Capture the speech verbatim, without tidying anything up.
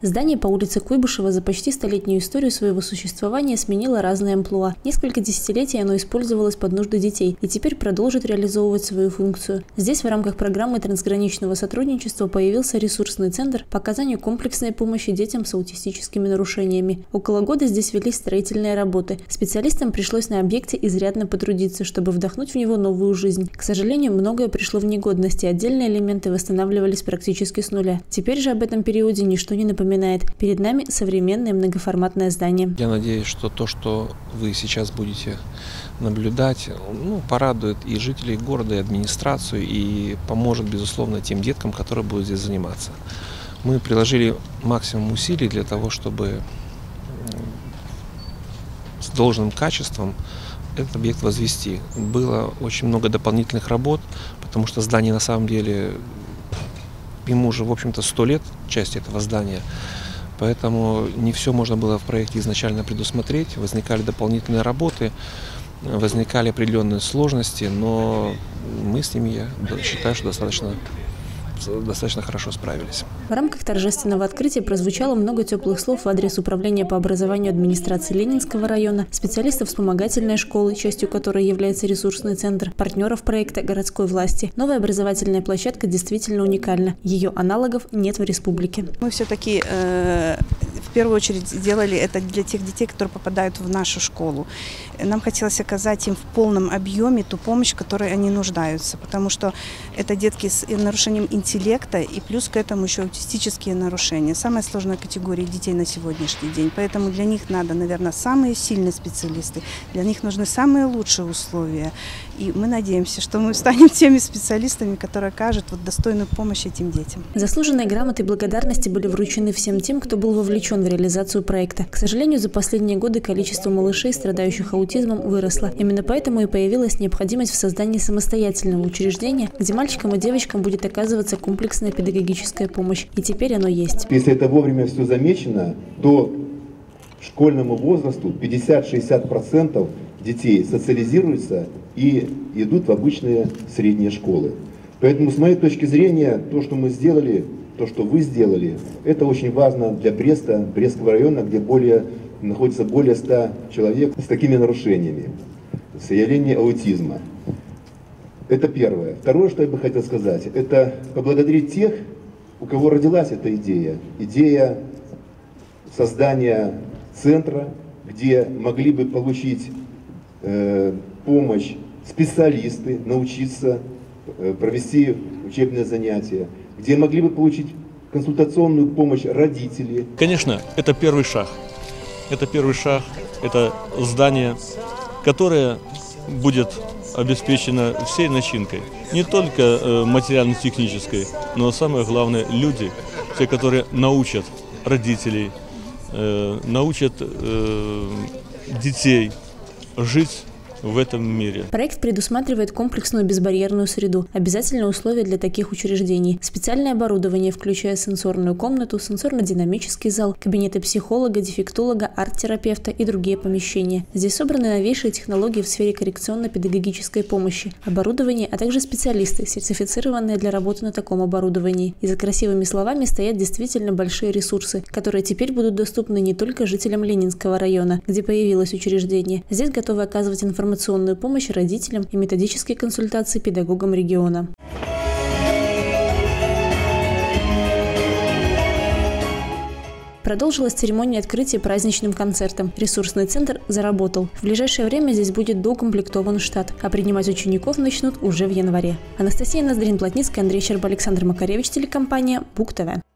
Здание по улице Куйбышева за почти столетнюю историю своего существования сменило разные амплуа. Несколько десятилетий оно использовалось под нужды детей и теперь продолжит реализовывать свою функцию. Здесь в рамках программы трансграничного сотрудничества появился ресурсный центр по оказанию комплексной помощи детям с аутистическими нарушениями. Около года здесь велись строительные работы. Специалистам пришлось на объекте изрядно потрудиться, чтобы вдохнуть в него новую жизнь. К сожалению, многое пришло в негодность, и отдельные элементы восстанавливались практически с нуля. Теперь же об этом периоде ничто не напоминает. Перед нами современное многоформатное здание. Я надеюсь, что то, что вы сейчас будете наблюдать, ну, порадует и жителей города, и администрацию, и поможет, безусловно, тем деткам, которые будут здесь заниматься. Мы приложили максимум усилий для того, чтобы с должным качеством этот объект возвести. Было очень много дополнительных работ, потому что здание на самом деле, ему уже, в общем-то, сто лет, часть этого здания, поэтому не все можно было в проекте изначально предусмотреть, возникали дополнительные работы, возникали определенные сложности, но мы с ними, я считаю, что достаточно достаточно хорошо справились. В рамках торжественного открытия прозвучало много теплых слов в адрес Управления по образованию администрации Ленинского района, специалистов вспомогательной школы, частью которой является ресурсный центр, партнеров проекта городской власти. Новая образовательная площадка действительно уникальна. Ее аналогов нет в республике. Мы все-таки э, в первую очередь сделали это для тех детей, которые попадают в нашу школу. Нам хотелось оказать им в полном объеме ту помощь, в которой они нуждаются, потому что это детки с нарушением интеллекта и плюс к этому еще аутистические нарушения. Самая сложная категория детей на сегодняшний день. Поэтому для них надо, наверное, самые сильные специалисты, для них нужны самые лучшие условия. И мы надеемся, что мы станем теми специалистами, которые окажут вот достойную помощь этим детям. Заслуженные грамоты и благодарности были вручены всем тем, кто был вовлечен в реализацию проекта. К сожалению, за последние годы количество малышей, страдающих аутизмом, выросло. Именно поэтому и появилась необходимость в создании самостоятельного учреждения, где мальчикам и девочкам будет оказываться комплексная педагогическая помощь. И теперь оно есть. Если это вовремя все замечено, то школьному возрасту пятьдесят-шестьдесят процентов детей социализируются и идут в обычные средние школы. Поэтому, с моей точки зрения, то, что мы сделали, то, что вы сделали, это очень важно для Бреста, Брестского района, где более, находится более ста человек с такими нарушениями, с явлением аутизма. Это первое. Второе, что я бы хотел сказать, это поблагодарить тех, у кого родилась эта идея. Идея создания центра, где могли бы получить э, помощь специалисты, научиться э, провести учебные занятия, где могли бы получить консультационную помощь родители. Конечно, это первый шаг. Это первый шаг, это здание, которое будет обеспечено всей начинкой. Не только э, материально-технической, но самое главное люди, те, которые научат родителей, э, научат э, детей жить в этом мире. Проект предусматривает комплексную безбарьерную среду, обязательные условия для таких учреждений, специальное оборудование, включая сенсорную комнату, сенсорно-динамический зал, кабинеты психолога, дефектолога, арт-терапевта и другие помещения. Здесь собраны новейшие технологии в сфере коррекционно-педагогической помощи, оборудование, а также специалисты, сертифицированные для работы на таком оборудовании. И за красивыми словами стоят действительно большие ресурсы, которые теперь будут доступны не только жителям Ленинского района, где появилось учреждение. Здесь готовы оказывать информацию информационную помощь родителям и методические консультации педагогам региона. Продолжилась церемония открытия праздничным концертом. Ресурсный центр заработал. В ближайшее время здесь будет доукомплектован штат, а принимать учеников начнут уже в январе. Анастасия Ноздрин-Плотницкая, Андрей Щерба, Александр Макаревич, телекомпания БУК ТВ.